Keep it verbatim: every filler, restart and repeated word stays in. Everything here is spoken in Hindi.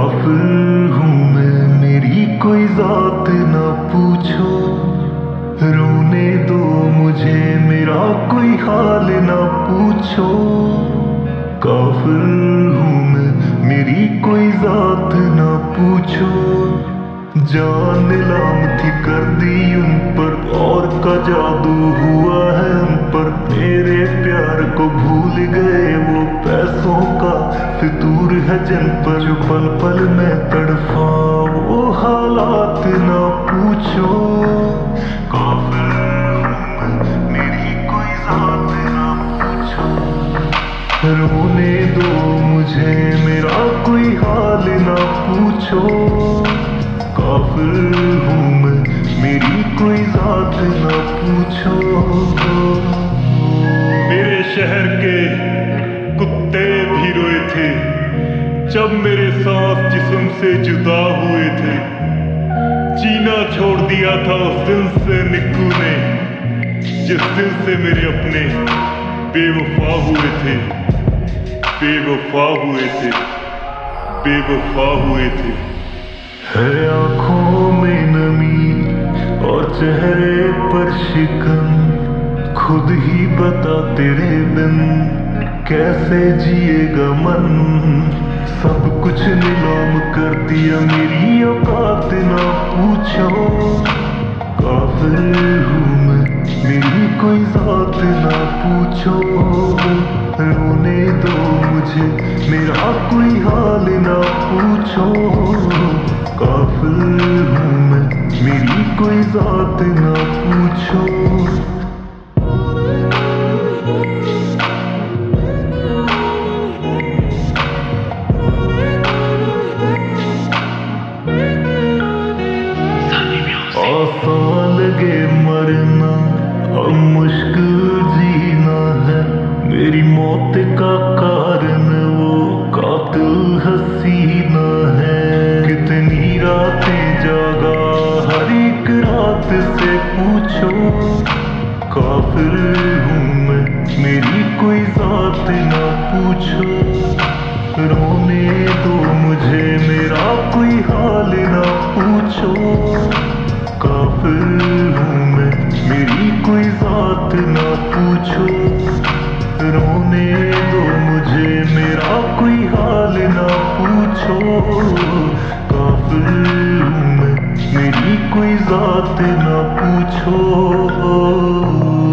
काफिर हूँ मैं, मेरी कोई जात ना पूछो। रोने दो मुझे, मेरा कोई हाल ना पूछो। काफिर हूँ मैं, मेरी कोई जात ना पूछो। जान नीलाम थी कर दी उन पर, और का जादू हुआ है उन पर। मेरे प्यार को भूल गए वो पैसों का फितूर है जिन पर। जो पल पल में तड़फा वो हालात ना पूछो। काफिर हूँ मैं, मेरी कोई जात ना पूछो। रोने दो मुझे, मेरा कोई हाल ना पूछो। काफिर हूँ मैं, मेरी कोई जात ना पूछो। मेरे शहर के कुत्ते भी रोए थे जब मेरे सांस जिस्म से जुदा हुए थे। जीना छोड़ दिया था उस दिन से निक्कू ने, जिस दिन से मेरे अपने बेवफा हुए थे। बेवफा हुए थे, बेवफा हुए थे। है आँखों में नमी और चेहरे पर शिकन, खुद ही बता तेरे बिन कैसे जिएगा मन। सब कुछ नीलाम कर दिया, मेरी औकात ना पूछो। काफिर हूँ मैं, मेरी कोई जात ना पूछो। रोने दो मुझे, मेरा कोई हाल ना पूछो। काफिर हूँ मैं, मेरी कोई जात ना पूछो। आसान लगे मरना और मुश्किल जीना है। मेरी मौत का कारण वो कातिल हसीना है। कितनी रातें जागा हर एक रात से पूछो। काफिर हूँ मैं, मेरी कोई जात ना पूछो। रोने दो मुझे, मेरा कोई हाल ना पूछो। काफिर हूँ मैं, मेरी कोई जात ना पूछो। रोने दो मुझे, मेरा कोई हाल ना पूछो। काफिर हूँ मैं, मेरी कोई जात ना पूछो।